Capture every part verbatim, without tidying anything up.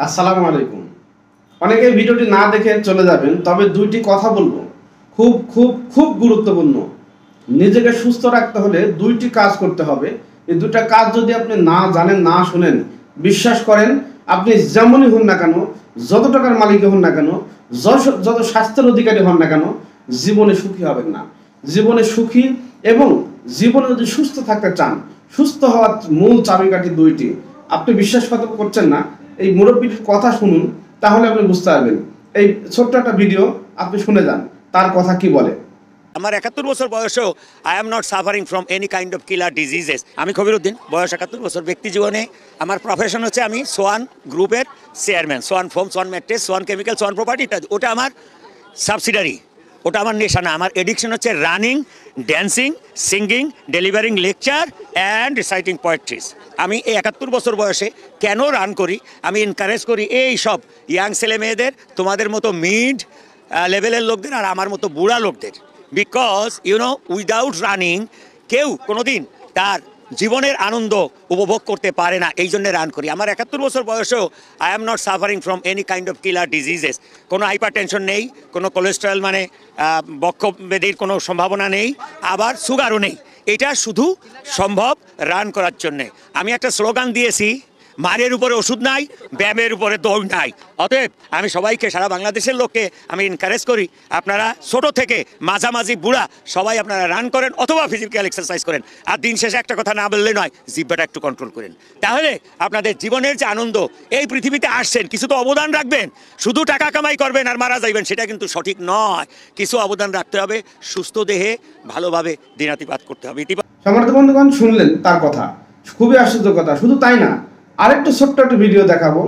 আসসালামু আলাইকুম। অনেকে ভিডিওটি না দেখে চলে যাবেন, তবে দুইটি কথা বলবো, খুব খুব খুব গুরুত্বপূর্ণ। নিজেকে সুস্থ রাখতে হলে দুইটি কাজ করতে হবে। এই দুইটা কাজ যদি আপনি না জানেন, না শুনেন, বিশ্বাস করেন আপনি যেমনই হন না কেন, যত টাকার মালিক হন না কেন, যত স্বাস্থ্যের অধিকারী হন না কেন, জীবনে সুখী হবেন না। জীবনে সুখী এবং জীবনে যদি সুস্থ থাকতে চান, সুস্থ হওয়ার মূল চাবিকাঠি দুইটি। আপনি বিশ্বাস করছেন না, এই মুরব্বীর কথা শুনুন, তাহলে আপনি বুঝতে পারবেন। এই ছোট্ট একটা ভিডিও আপনি শুনে যান, তার কথা কি বলে। আমার একাত্তর বছর বয়সেও I am not suffering from any kind of killer diseases. আমি কবিরউদ্দিন, বয়স একাত্তর বছর। ব্যক্তি জীবনে আমার প্রফেশন হচ্ছে আমি সোয়ান গ্রুপের chairman. Swan foam, Swan mattress, Swan chemical, Swan property ইত্যাদি। ওটা আমার সাবসিডারি, ওটা আমার নেশা না। আমার এডিকশন হচ্ছে running, dancing, singing, delivering lecture and reciting poetries. আমি এই একাত্তর বছর বয়সে কেন রান করি, আমি এনকারেজ করি এই সব ইয়াং ছেলে মেয়েদের, তোমাদের মতো মিড লেভেলের লোকদের আর আমার মতো বুড়া লোকদের। Because you know without running কেউ কোনোদিন তার জীবনের আনন্দ উপভোগ করতে পারে না, এই জন্য রান করি। আমার একাত্তর বছর বয়সেও I am not suffering from any kind of killer diseases. কোনো হাইপার টেনশন নেই, কোনো কোলেস্টেরল মানে বক্ষব্যাধির কোনো সম্ভাবনা নেই, আবার সুগারও নেই। এটা শুধু সম্ভব রান করার জন্যে। আমি একটা স্লোগান দিয়েছি, মারের উপরে ওষুধ নাই, ব্যায়ামের উপরে দৌড় নাই। অতএব আমি সবাইকে, সারা বাংলাদেশের লোককে আমি এনকারেজ করি, আপনারা ছোট থেকে মাঝামাঝি বুড়া সবাই আপনারা রান করেন অথবা ফিজিক্যাল এক্সারসাইজ করেন। আর দিন শেষে একটা কথা না বললে নয়, জিহ্বাটা একটু কন্ট্রোল করেন। তাহলে আপনাদের জীবনের যে আনন্দ, এই পৃথিবীতে আসছেন কিছু তো অবদান রাখবেন। শুধু টাকা কামাই করবেন আর মারা যাইবেন, সেটা কিন্তু সঠিক নয়। কিছু অবদান রাখতে হবে, সুস্থ দেহে ভালোভাবে দিনাতিপাত করতে হবে। সম্মানিত বন্ধুগণ, শুনলেন তার কথা, খুবই আশ্চর্য কথা। শুধু তাই না, আরেকটু ছোট্ট একটা ভিডিও দেখাবো।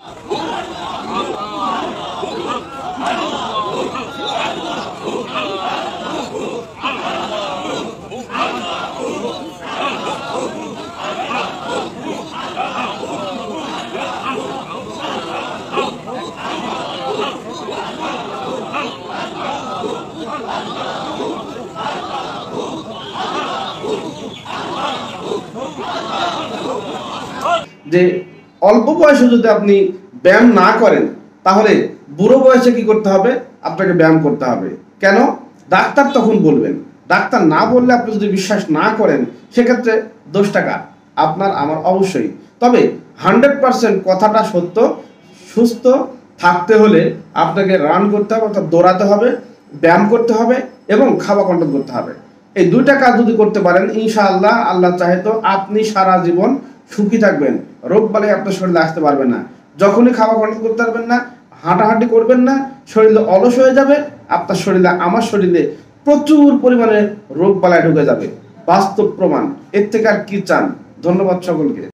যে অল্প বয়সে যদি আপনি ব্যায়াম না করেন, তাহলে বুড়ো বয়সে কি করতে হবে? আপনাকে ব্যায়াম করতে হবে। কেন? ডাক্তার তখন বলবেন। ডাক্তার না বললে আপনি যদি বিশ্বাস না করেন, সেক্ষেত্রে দশ টাকা আপনার আমার অবশ্যই। তবে হান্ড্রেড পার্সেন্ট কথাটা সত্য। সুস্থ থাকতে হলে আপনাকে রান করতে হবে, অর্থাৎ দৌড়াতে হবে, ব্যায়াম করতে হবে এবং খাওয়া কন্ট্রোল করতে হবে। এই দুইটা কাজ যদি করতে পারেন, ইনশাআল্লাহ, আল্লাহ চাহে তো আপনি সারা জীবন সুখী থাকবেন। রোগ বালাই আপনার শরীরে আসতে পারবে না। যখনই খাওয়া কন্ট্রোল করতে পারবেন না, হাঁটাহাঁটি করবেন না, শরীরে অলস হয়ে যাবে, আপনার শরীরে, আমার শরীরে প্রচুর পরিমাণে রোগ বালাই ঢুকে যাবে। বাস্তব প্রমাণ। এর থেকে আর কি চান? ধন্যবাদ সকলকে।